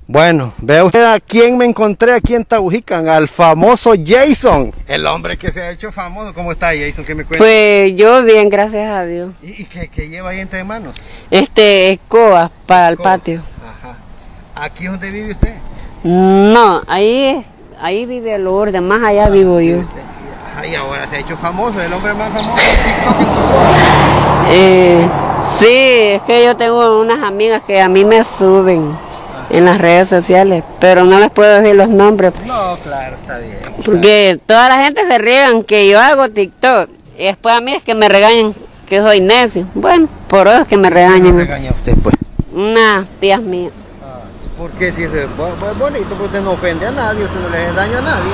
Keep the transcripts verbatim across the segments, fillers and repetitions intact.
Bueno, vea usted a quién me encontré aquí en Tabujican, al famoso Jason, el hombre que se ha hecho famoso. ¿Cómo está, Jason? ¿Qué me cuenta? Pues yo bien, gracias a Dios. ¿Y, y qué, qué lleva ahí entre manos? Este, escoba para el patio. Ajá. ¿Aquí es donde vive usted? No, ahí, ahí vive Lourdes, más allá ah, vivo yo. Ay, ahora se ha hecho famoso, el hombre más famoso de TikTok. Eh, sí, es que yo tengo unas amigas que a mí me suben en las redes sociales, pero no les puedo decir los nombres. No, claro, está bien. Porque claro, toda la gente se riegan que yo hago TikTok y después a mí es que me regañan que soy necio. Bueno, por eso es que me regañan. ¿Qué regaña usted, pues? Unas tías mías. Ah, ¿por qué si eso es bonito? Porque usted no ofende a nadie, usted no le hace daño a nadie.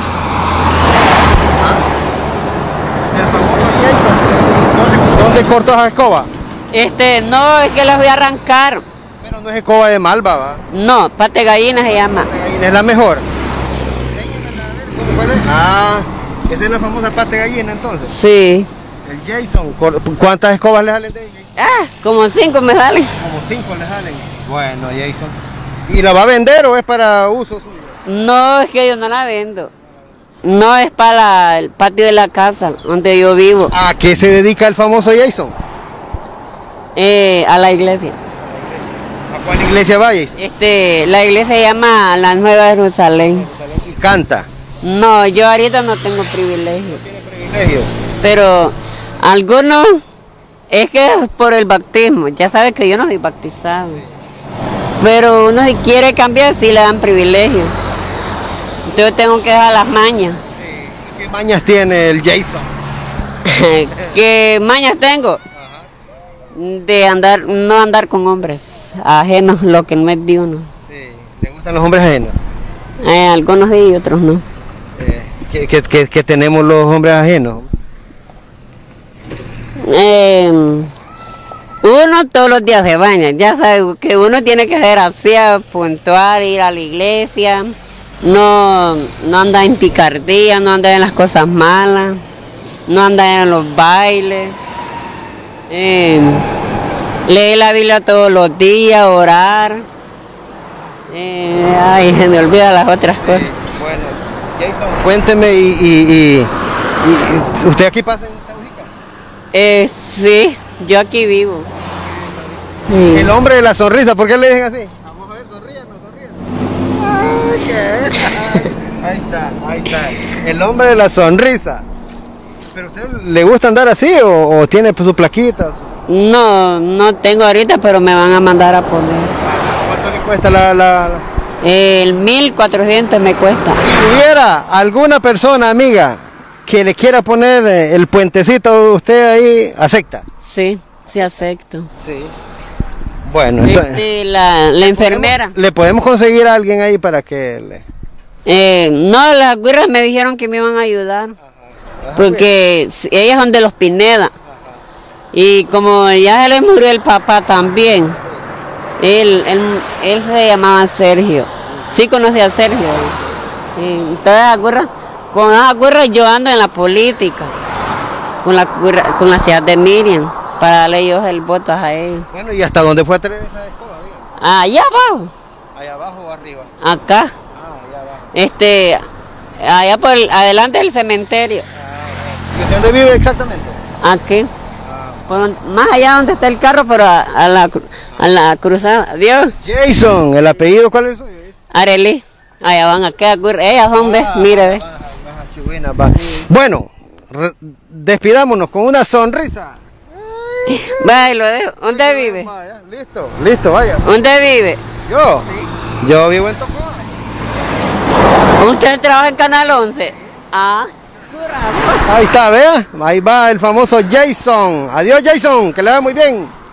¿Ah? El famoso Jason, ¿dónde, dónde cortó esa escoba? Este, no, es que las voy a arrancar. Pero no es escoba de malva, ¿va? No, pate gallina se llama. Pate gallina es la mejor. ¿Cómo fue? Ah, esa es la famosa pate gallina entonces. Sí. El Jason, ¿cuántas escobas le salen de ella? Ah, como cinco me salen. Como cinco le salen. Bueno, Jason. ¿Y la va a vender o es para uso suyo? No, es que yo no la vendo. No, es para el patio de la casa donde yo vivo. ¿A qué se dedica el famoso Jason? Eh, a la iglesia. ¿A cuál iglesia va, Jason? Este, la iglesia se llama La Nueva Jerusalén. ¿Y canta? No, yo ahorita no tengo privilegio. ¿No tiene privilegio? Pero algunos, es que es por el bautismo. Ya sabes que yo no soy bautizado. Sí. Pero uno si quiere cambiar, sí le dan privilegio. Entonces tengo que dejar las mañas. Sí. ¿Qué mañas tiene el Jason? ¿Qué mañas tengo? Ajá. De andar, no andar con hombres ajenos, lo que no es de uno. Sí. ¿Le gustan los hombres ajenos? Eh, algunos sí y otros no. Eh, ¿qué, qué, qué, qué tenemos los hombres ajenos? Eh, uno todos los días se baña. Ya sabe que uno tiene que ser así, puntual, ir a la iglesia. No, no anda en picardía, no anda en las cosas malas, no anda en los bailes, eh, lee la Biblia todos los días, orar, eh, ay, se me olvidan las otras cosas. Sí, bueno, Jason, cuénteme, y, y, y, y ¿usted aquí pasa en Tabujican? Eh, sí, yo aquí vivo. Sí. El hombre de la sonrisa, ¿por qué le dicen así? Vamos a ver, sonríen, no sonríen. Ahí está, ahí está. El hombre de la sonrisa. ¿Pero a usted le gusta andar así o, o tiene sus plaquitas? No, no tengo ahorita, pero me van a mandar a poner. ¿Cuánto le cuesta la...? la, la... El mil cuatrocientos me cuesta. Si hubiera alguna persona, amiga, que le quiera poner el puentecito, usted ahí acepta. Sí, sí acepto. Sí. Bueno, entonces, este, la, la enfermera. ¿Le podemos conseguir a alguien ahí para que le...? Eh, no, las güeras me dijeron que me iban a ayudar. Ajá. Ajá, porque bien. Ellas son de los Pineda. Ajá. Y como ya se le murió el papá también, él, él, él se llamaba Sergio. Sí conocía a Sergio. Y entonces las güeras, con las güeras yo ando en la política, con la, con la ciudad de Miriam, para darle ellos el voto a ellos. Bueno, ¿y hasta dónde fue a traer esa escoba? Diga? Allá abajo. ¿Allá abajo o arriba? Acá. Ah, allá abajo. Este, allá por el, adelante del cementerio. Ah, ¿y dónde vive exactamente? Aquí. Ah. Por, más allá donde está el carro, pero a, a, la, a la cruzada. Adiós. Jason, ¿el apellido cuál es el suyo? Arely. Allá van acá, ellas son de, ah, mire, ve. Chihuina, va. Bueno, despidámonos con una sonrisa. Vaya, lo dejo. ¿Dónde sí, vive? Vaya, listo, listo, vaya. ¿Dónde vive? Yo, sí. Yo vivo en Tocó. ¿Usted trabaja en Canal once? Sí. Ah, ahí está, vea. Ahí va el famoso Jason. Adiós, Jason, que le va muy bien.